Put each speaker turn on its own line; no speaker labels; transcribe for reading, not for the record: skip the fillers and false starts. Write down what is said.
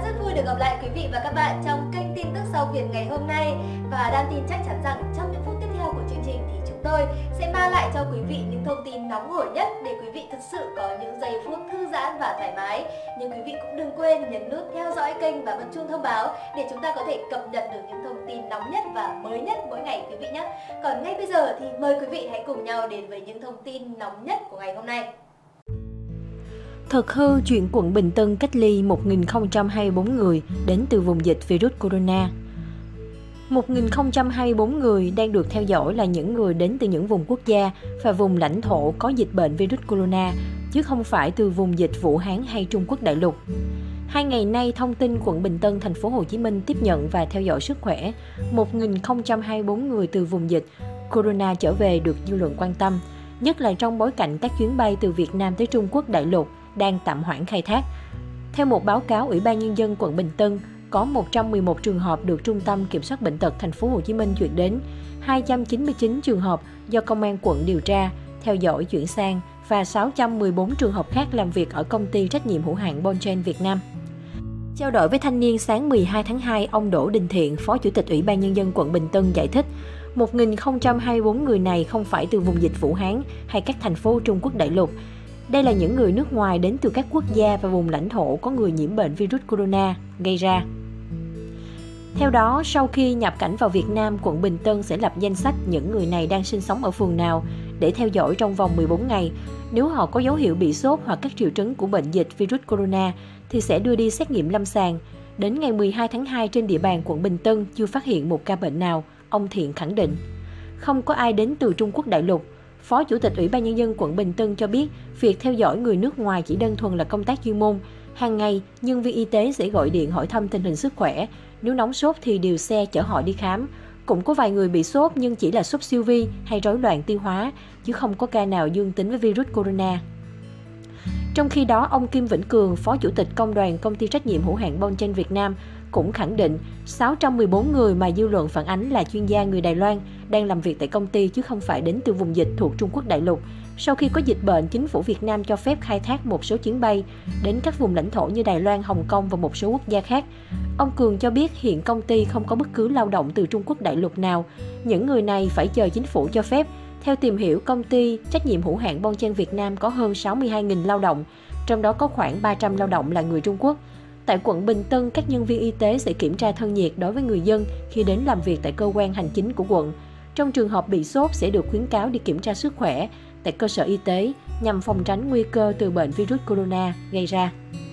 rất vui được gặp lại quý vị và các bạn trong kênh tin tức sau Việt ngày hôm nay. Và Đan tin chắc chắn rằng trong những phút tiếp theo của chương trình thì chúng tôi sẽ mang lại cho quý vị những thông tin nóng hổi nhất để quý vị thực sự có những giây phút thư giãn và thoải mái. Nhưng quý vị cũng đừng quên nhấn nút theo dõi kênh và bật chuông thông báo để chúng ta có thể cập nhật được những thông tin nóng nhất và mới nhất mỗi ngày quý vị nhé. Còn ngay bây giờ thì mời quý vị hãy cùng nhau đến với những thông tin nóng nhất của ngày hôm nay.
Thật hư chuyện quận Bình Tân cách ly 1.024 người đến từ vùng dịch virus corona. 1.024 người đang được theo dõi là những người đến từ những vùng quốc gia và vùng lãnh thổ có dịch bệnh virus corona, chứ không phải từ vùng dịch Vũ Hán hay Trung Quốc đại lục. 2 ngày nay, thông tin quận Bình Tân, thành phố Hồ Chí Minh tiếp nhận và theo dõi sức khỏe 1.024 người từ vùng dịch corona trở về được dư luận quan tâm, nhất là trong bối cảnh các chuyến bay từ Việt Nam tới Trung Quốc đại lục đang tạm hoãn khai thác. Theo một báo cáo Ủy ban Nhân dân quận Bình Tân, có 111 trường hợp được Trung tâm Kiểm soát Bệnh tật thành phố Hồ Chí Minh chuyển đến, 299 trường hợp do Công an quận điều tra, theo dõi chuyển sang và 614 trường hợp khác làm việc ở công ty trách nhiệm hữu hạn Bonchen Việt Nam. Trao đổi với Thanh niên sáng 12 tháng 2, ông Đỗ Đình Thiện, Phó Chủ tịch Ủy ban Nhân dân quận Bình Tân giải thích, 1.024 người này không phải từ vùng dịch Vũ Hán hay các thành phố Trung Quốc đại lục. Đây là những người nước ngoài đến từ các quốc gia và vùng lãnh thổ có người nhiễm bệnh virus corona gây ra. Theo đó, sau khi nhập cảnh vào Việt Nam, quận Bình Tân sẽ lập danh sách những người này đang sinh sống ở phường nào để theo dõi trong vòng 14 ngày. Nếu họ có dấu hiệu bị sốt hoặc các triệu chứng của bệnh dịch virus corona thì sẽ đưa đi xét nghiệm lâm sàng. Đến ngày 12 tháng 2 trên địa bàn quận Bình Tân chưa phát hiện một ca bệnh nào, ông Thiện khẳng định. Không có ai đến từ Trung Quốc đại lục. Phó Chủ tịch Ủy ban Nhân dân quận Bình Tân cho biết, việc theo dõi người nước ngoài chỉ đơn thuần là công tác chuyên môn. Hàng ngày, nhân viên y tế sẽ gọi điện hỏi thăm tình hình sức khỏe. Nếu nóng sốt thì điều xe chở họ đi khám. Cũng có vài người bị sốt nhưng chỉ là sốt siêu vi hay rối loạn tiêu hóa, chứ không có ca nào dương tính với virus corona. Trong khi đó, ông Kim Vĩnh Cường, Phó Chủ tịch Công đoàn Công ty trách nhiệm hữu hạn Bonchen Việt Nam, cũng khẳng định 614 người mà dư luận phản ánh là chuyên gia người Đài Loan đang làm việc tại công ty chứ không phải đến từ vùng dịch thuộc Trung Quốc đại lục. Sau khi có dịch bệnh, chính phủ Việt Nam cho phép khai thác một số chuyến bay đến các vùng lãnh thổ như Đài Loan, Hồng Kông và một số quốc gia khác. Ông Cường cho biết hiện công ty không có bất cứ lao động từ Trung Quốc đại lục nào. Những người này phải chờ chính phủ cho phép. Theo tìm hiểu, công ty trách nhiệm hữu hạn Bonchen Việt Nam có hơn 62.000 lao động, trong đó có khoảng 300 lao động là người Trung Quốc. Tại quận Bình Tân, các nhân viên y tế sẽ kiểm tra thân nhiệt đối với người dân khi đến làm việc tại cơ quan hành chính của quận. Trong trường hợp bị sốt sẽ được khuyến cáo đi kiểm tra sức khỏe tại cơ sở y tế nhằm phòng tránh nguy cơ từ bệnh virus corona gây ra.